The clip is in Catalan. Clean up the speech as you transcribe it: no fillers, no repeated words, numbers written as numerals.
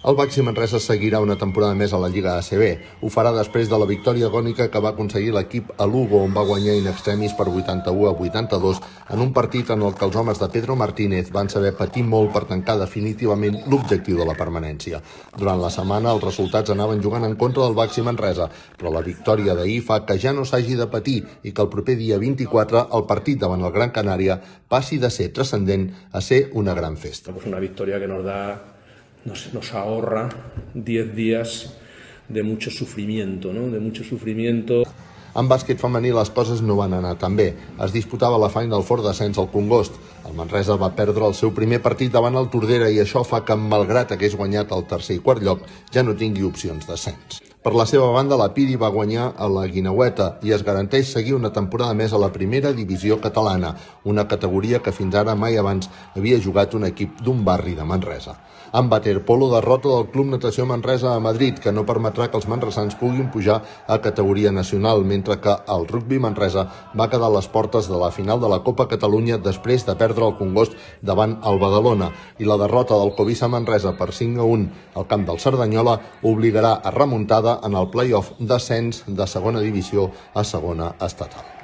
El Baxi Manresa seguirà una temporada més a la Lliga ACB. Ho farà després de la victòria agònica que va aconseguir l'equip a Lugo, on va guanyar in extremis per 81-82 en un partit en el que els homes de Pedro Martínez van saber patir molt per tancar definitivament l'objectiu de la permanència. Durant la setmana els resultats anaven jugant en contra del Baxi Manresa, però la victòria d'ahir fa que ja no s'hagi de patir i que el proper dia 24 el partit davant el Gran Canària passi de ser transcendent a ser una gran festa. Una victòria que nos ahorra 10 días de mucho sufrimiento, ¿no? De mucho sufrimiento. En bàsquet femení les coses no van anar tan bé. Es disputava la Final Four d'ascens al Congost. El Manresa va perdre el seu primer partit davant el Tordera i això fa que, malgrat hagués guanyat el tercer i quart lloc, ja no tingui opcions d'ascens. Per la seva banda, la Piri va guanyar a la Guineueta i es garanteix seguir una temporada més a la primera divisió catalana, una categoria que fins ara mai abans havia jugat un equip d'un barri de Manresa. En waterpolo, derrota del Club Natació Manresa a Madrid, que no permetrà que els manresans puguin pujar a categoria nacional, mentre que el rugbi Manresa va quedar a les portes de la final de la Copa Catalunya després de perdre el Congost davant el Badalona, i la derrota del Covisa Manresa per 5-1 al camp del Cerdanyola obligarà a remuntada en el play-off d'ascens de segona divisió a segona estatal.